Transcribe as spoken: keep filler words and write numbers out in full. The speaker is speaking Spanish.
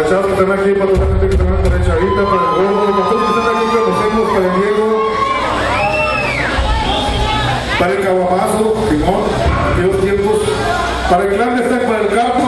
chavos que están aquí, para la gente que están para el Chavita, para el Gordo, para todos que están aquí, que conocemos, para el Diego, para el Caguamazo, Simón, aquellos tiempos, para el Clan de Stack, para el Capo.